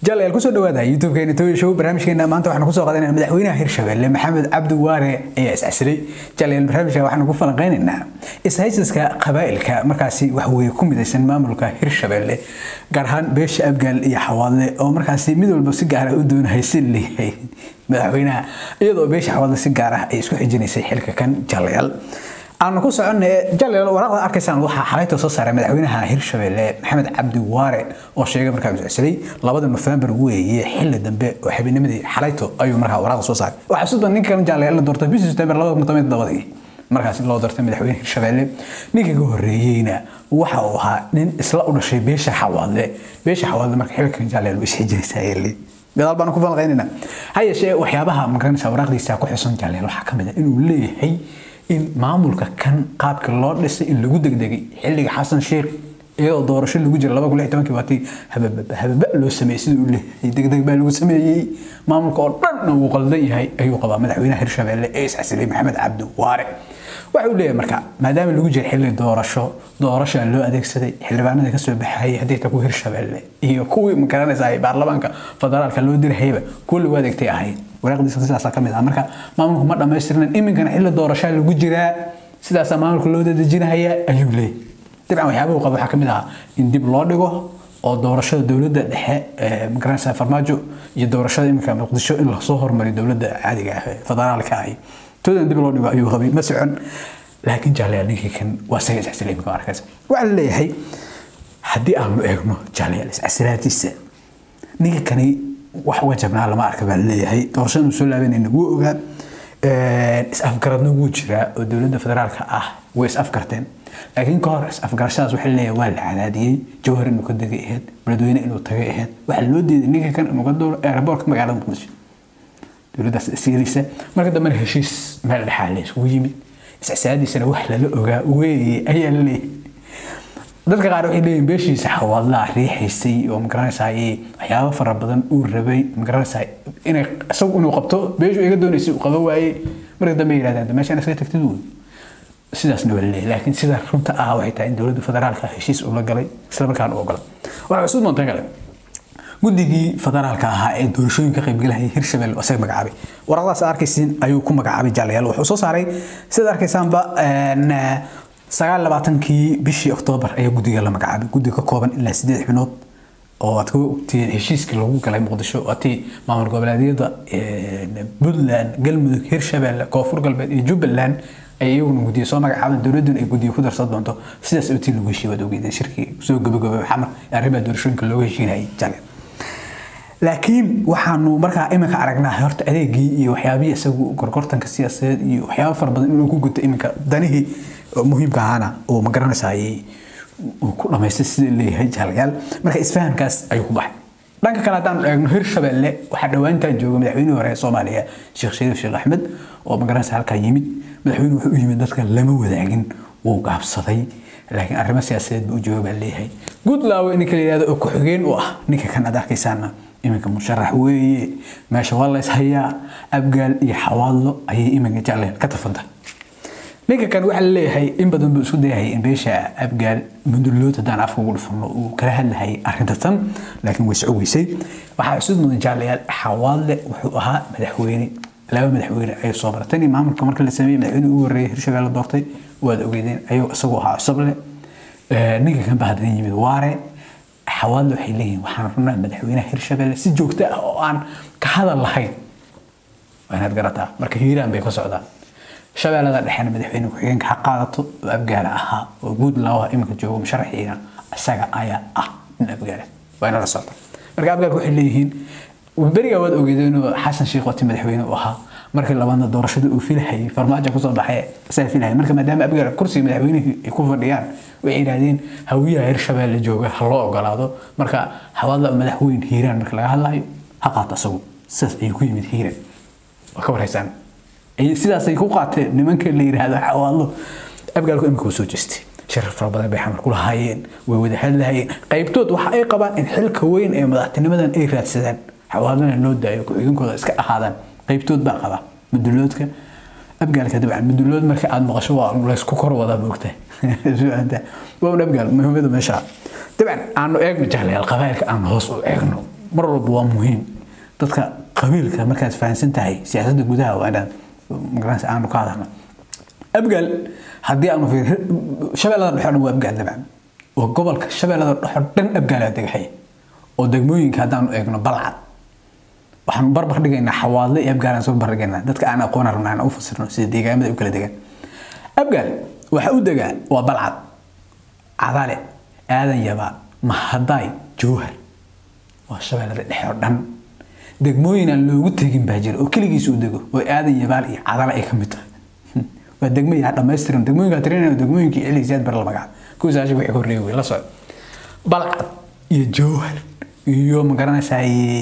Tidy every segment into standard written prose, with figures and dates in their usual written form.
جل الكوسو دوادا يوتيوب كين توي شو برنامج كنا ما أنت وإحنا كوسو قادين مدحوينا هيرشبيل محمد عبد واري أساسي جل البرنامج وإحنا كوفنا قيننا إسهاجس كقبائل كمركزي وحوي كم إذا سن مملكة هيرشبيل قرهان بيش أبقى يحوالي أو مركزي مدول بس جاره ودون هيسلي مدحوينا يضو بيش حوالي سجارة يسكو حجني سيحلك كان جليل أنا كوسو عن جليل ورقة أركسان وحى حالته صار مدحوينها هيرشبيل محمد عبد واري وشيء مركز أساسي لابد نوفمبر وهي حل دنبه وحبي نمدي حالته أيوة مرها ورقة صار وحسيت إن كان جليل دورته بيس سبتمبر لابد مطمئن ضبطي مركز لو دورته مدحوين هيرشبيل نيجي جورينا وحوها نين إسلاء شيء بيش حوالي مركز حلك جليل بيش حجني سايلي قال بنا كوفنا غيننا هاي شيء وحيابها مكان سوراق دي ساكو حسن جليل وحكمه إنه ليه هي إن معمولك كان قابك الله لسه اللي جودك دقي حلق حسن شيخ إيه دورش اللي جوجر لبا كل حتى كباتي هبب لو سمي سيد له يدق بالو سمي معمولك أردنا وقلدي هاي أيوة قبا مدحوينه هيرشبيل إيس عسلي محمد عبد واري وحول ليه مركع ما دام اللي جوجر حل دورش اللي أديك سدي حل بعنا كسر بحي هديك تكون هيرشبيل هي كوي مكاننا زي برلمانك فضلال كلو دير هيبة كل وادك تياهي ورقدي سداسا كميد marka maamulku ma dhameystirnaan iminkana xilli doorasho lagu jiraa sidaas maamulku loo dadajinaya ayuu leeyahay dabcan waxyaabo qabo waxa kamid ah in dib loo dhigo oo doorashada dawladda dhexe magaranaysa farmaajo iyo doorashada iminka muqdisho in la soo hormariyo dawladda caadiga ah federaalka ah toodan dib loo dhigo ayuu qabay ma socon laakiin jaaliyadii kan waa say isxilay ma arkaysa waxa leeyahay hadii aan eegno jaaliyad isxilatiisa ninka kani wax wajabna lama arka baa leeyahay doorashada soo laabanayna wuu ogaa is afgaradna wuu jiraa oo dawladda federaalka ah way is afgarteen laakiin ka hor is afgarashadaas waxa leeyahay waa la cadaadiyay jawhar inuu ka degay ahayd baladweyne inuu tagay ahayd waxa loo diiday ninka kan inuu ka dooro airportka magaalada muqdisho dawladdaas siirisa marka dambe heshiis meel dhaxal la isku yimid iscaadiisana wax la ogaa weey ayaa leeyahay dadka qaar waxay leeyihiin beeshiisa xawaalada riixaysay oo magaranaysaa waxyaabo fara badan uu rabay magaranaysaa inay isagu inuu qabto beeshu iga doonaysay uu qabo waayay marka dambe yiraahdaan meeshaan iska tagtid uu sidaasna waa leeyahay laakiin sida runta ah waxay tahay in dawladda federaalka heshiis uu la galay isla markaana uu ogolaa waxa cusub noqon kale guddigii federaalka ahaa ee doorashooyinka qayb galaya Hirshabelle oo isaga magacaabay warqadaas arkaysiin ayuu ku magacaabay jaaliyal wuxuu soo saaray sida arkaysaanba sagaal labaatankii bishii Oktoobar ayaa guddiga la magacaabay guddiga ka kooban ilaa 8 xubnood oo aad ku ogtiin heshiiskii lagu galay Muqdisho oo tii maamul goboleedyada Puntland Galmudug Hirshabelle Koonfur Galbeed iyo Jubbaland ay iyaguna guddiga soo magacaabeen dawladdan ay guddiga ku darsan doonto sidaas oo tii lagu heshiiyay ogeydeen shirkii soo gabagabay xamar arrimaha doorashooyinka looga heshiinayay jaaliyad laakiin waxaanu markaa iminka aragnaa horta adeegii iyo waxyaabihii isagu gorgortanka siyaasadeed iyo waxyaabo fara badan inuu ku guto iminka danihii muhiimka ahana oo ma garanaysaay uu ku dhameystay sida leeyahay jaaliyal marka isfahankaas ayuu ku baxay dhanka kale hadaan eegno Hirshabelle waxa dhawaantan jooga madaxweynihii hore ee Soomaaliya Sheekh Shariif Sheekh Axmed oo ma garanaysaa halka yimid madaxweynuhu wuxuu u yimid dadka lama wadaagin wuu gaabsaday laakiin arrimo siyaasadeed buu jooga leeyahay Goodlaw in kale yiraahdo oo ku xigeen u ah ninka kan aad arkaysaana iminka musharax weeye meesha waa la is hayaa abgaal iyo xawaalo ayay iminka jaaliyal ka tafanta ninka kan waxa leeyahay in badan buu isku dayahay in beesha abgaal mudullood hadaan afka ugu dhufano uu kala hadlahay arrintan laakiin way socweysay waxa cusub mudan jaaliyal xawaale wuxuu ahaa madaxweyne laba madaxweyne ay soo bartay maamulka marka la sameeyay madaxweyne ugu horeeyay Hirshabelle doortay waad ogeydeen ayuu isagu ahaa cusub leh ninka kan baa hadda yimid waare حوالي وحيلين وحنا مدحوينه هيرشبelle si joogto ah oo aan ka hadal lahayn waana garataa marka hiiraan bay ka socdaan shabeellada dhaxana madaxweyne ku xigeenka xaqaadato oo abgaala aha oo Goodlaw iminka joogo musharaxiina asaga ayaa ah in abgaala waana la socda marka abgaalku waxay leeyihiin bariga wad ogeedeen Xasan Sheekh wati madaxweyne u ahaa markii labaadna doorashada uu filayay farmaajo ku soo baxay asay filayay marka maadaama abgaal kursi madaxweynaha ay ku fadhiyaan way yiraahdeen hawiyaha Hirshabelle jooga loo ogolaado marka xawaalada madaxweyne hiiraan marka laga hadlayo haqaad asagu sidaas ay ku yimid hiiraan ka waraysan ay sidaas ay ku qaateen nimanka la yiraahdo xawaalo abgaalku imika soo jeestay sharaf fara badan bay xamar ku lahaayeen way wada hadlayeen qaybtood waxa ay qabaan in xilka weyn ee madaxtinimadan ay raadsadaan xawaalana loo daayo ku xiginkooda iska ahaadaan qaybtood baa qaba mudulloodka abgaalka dabcan mudullood marka aad maqasho waa la isku kor wada moogtay waa abgaal muhiimada meesha dabcan aanu eegno jaaliyal qabaylka aan hoos u eegno mar walba waa muhiim dadka qabiilka markaad fahansan tahay siyaasadda gudaha waa inaad magaranaysa aanu ka hadalno abgaal haddii aanu fiir shabeellada dhexe waa abgaal dabcan oo gobolka shabeellada dhexe dhan abgaal aad degay oo degmooyinka haddaanu eegno balcad waxaan barbar dhigaynaa xawaadle iyo abgaal aan soo barbar dhigaynaa dadka aan aqoon rabnaan u fasirno sida deegaamada u kala degan abgaal waxa u degaa waa balcad cadale aadan yaba mahaday jowhar waa shabeellada dhexe oo dhan degmooyin aan loogu tegin baa jira oo kaligiis u dego oo aadan yabaal iyo cadale ay ka mid tahay waa degmooyin dhammaystiran degmooyinka tirinayna degmooyinkii Elizabeth bar la magac ku saashay wixii horreeyay la soo balcad iyo jowhar iyo magaranaysaa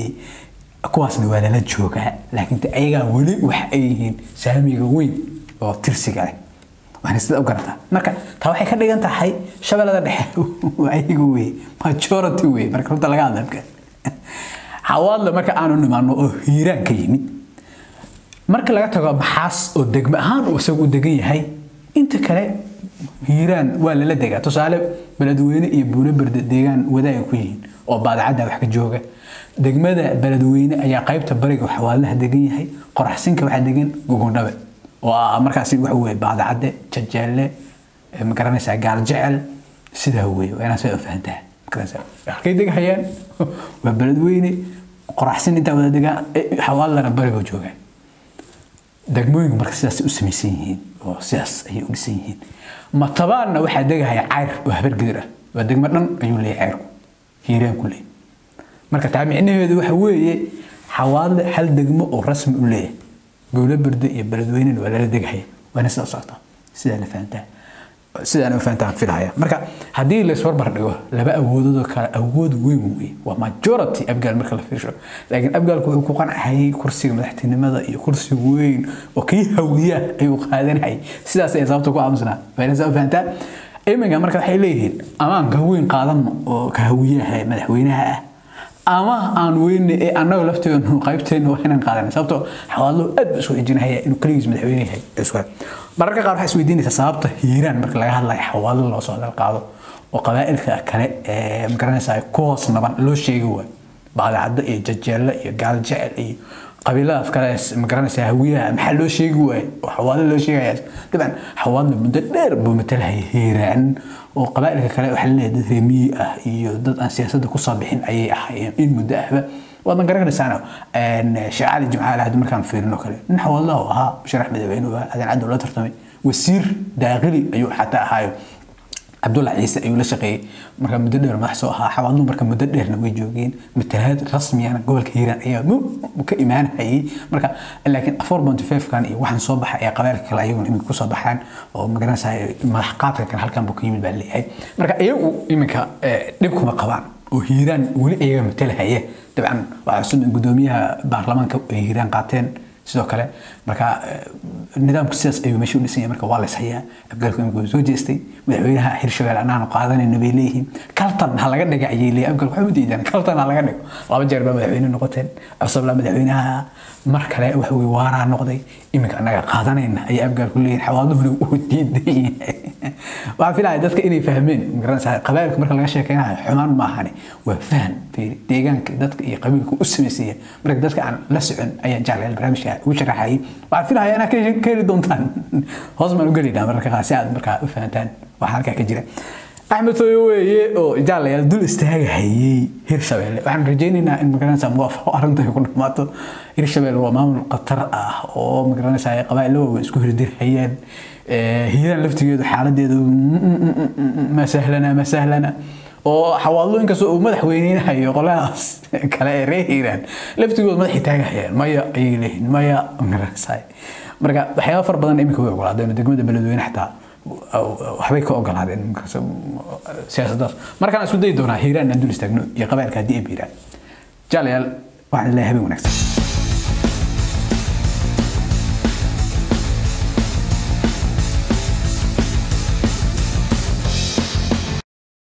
kuwaasna waa la joogaa laakiin ayaga wali waxa ay yihiin saamiga weyn oo tirsiga ah waxaan sida u gartaa marka taa waxay ka dhigan tahay shabeellada dhexe waa ayagu weey majority weey marka runta laga hadlayo xawaadle marka aanu nimaano oo hiiraan ka yimid marka laga tago maxaas oo degmo ahaan uu isagu degan yahay inta kale hiiraan waa la degaa tusaale beledweyne iyo buulebarde deegaan wadaay ku yihiin oo baadacada wax ka jooga degmada beledweyne ayaa qaybta bariga xawaadlaha degan yahay qoraxsinka waxa degan gogondhabe oo markaasi waxa weey baadacade jajeelle ma garanaysaa gaal jecel sida weey waana soo fahantaa markaas halkay degayaan waa beledweyne qoraxsin inta wada degaa xawaalana bariga jooga degmooyinka marka sidaas u sameeysan yihiin oo sidaas ay u dhisan yihiin ma tabaana waxa degaya cayr oo habar gadir ah waa degmo dhan ayuu leeyahay cayr hiiraan ku leeyahay marka taamicnaheedu waxa weeye xawaadle hal degmo oo rasmi u leeyahay buulebarde iyo beledweyne waa la degaya waana soo socota sida la fahantaa sidaan u fahantaan filaaya marka hadii la isbar dhigo laba awoodood kala awood weyn weey waa majority abgaal marka la fiirsho laakiin abgaalku wuxuu ku qancay kursiga madaxtinimada iyo kursi weyn oo kii hawiya ayuu qaadanay sidaas ay sababta ku aamusnaa bayna soo fahantaa iminka marka waxay leeyihiin amaan ka weyn qaadan oo ka hawiyaha madaxweynaha ama aan weyn ee anaga lafteenu qaybteena waa inaan qaadanay sababtoo xawaallo aad isku xijinaya inuu kaligiis madaxweynaha yahay isku mararka qaar waxa isweydiinaysa sababta hiiraan marka laga hadlayo xawaallo loo soo dal qaado oo qabaa'ilka kale ee magaranaysa ku hoos naban loo sheegi waa baadacada iyo jajeelle iyo gaal jecel iyo qabiiladaas kale magaranaysa hawiyaha maxaa loo sheegi waa xawaallo loo sheegaya dabcan xawaallo muddo dheer buu matalahay hiiraan oo qabaa'ilka kale waxa la leeyahay reemiyi ah iyo dad aan siyaasadda ku soo bixin ayay ahaayeen in muddo ahba wadan garanaysaa shacali jimcaale hadii markaan fiirino kale nin xawaallo ahaa sharax madaxweynuhu adan cad la tartamay wasiir daaqili ayuu xataa ahaayo Abdullah Ciise ayuu la shaqeeyay marka muddo dheer madax soo ahaa xawaallo marka muddo dheerna way joogeen matalaad rasmi ah gobolka Hiiraan ayaa ka imaanayay marka laakiin 4.5 kan iyo waxaan soo baxay qabaa'ilka kale ayaguna imika ku soo baxaan oo magaranaysaa madax qaadka kan halkan buu ka yimid baa leeyahay marka iyagu imika dib kuma qabaan oo Hiiraan wali ayaga matalaya dabcan waxa soo gudoomiyaha baarlamaanka Hiiraan qaateen sidoo kale marka nidaamku sidaas ayuu meesha u dhisan yahay marka waa la ishayaa abgaalku imika soo jeestay madaxweynaha Hirshabelle anaana qaadanayna bay leeyihiin kaltan ha laga dhigo ayay leeyahay abgaalku waxa u diidaan kaltan ha laga dhigo laba jeer baa madaxweyne noqoteen asabla madaxweynaha mar kale waxa uu waara noqday imika anaga qaadanayna ay abgaalku leeyihiin xawaaduhuna u diiday waxa filaay dadka inay fahmeen magaranaysaa qabaa'ilka marka laga sheekaynayo xumaan ma ahane waa faham deegaanka dadka iyo qabiilku u sameeyay marka dadka aan la socon ayaa jecel barnaamijka ugu sharaxay waxa filaay ana ka heli doontaan hoos ma u galina marka qaasiad marka u fahantaan waxa halka ka jira Ahmed Sooyeeye oo jaalaya dul istaagay Hirshabelle waxaan rajaynaynaa in magaranaysaa muwaafaqo arrinta ku dhamaato Hirshabelle waa maamul qatar ah oo magaranaysaa qabaa'ilo isku hirdirayeen hiiraan laftigeedu xaaladeedu ma sahlana oo xawaallo in kasoo madaxweynaha qolaas kale ee reehiiraan laftigooda madax taagayaan maya ay leeyihiin maya magaranaysaa marka waxyaabo far badan imika way ogolaadeen degmada beledweyne xataa waxbay ka ogolaadeen siyaasaddaas markaan isku day doonaa hiiraan aan dul istaagno iyo qabaa'ilka haddii ay biiraan jaalayaal waxaan leeyahay habeen wanaagsan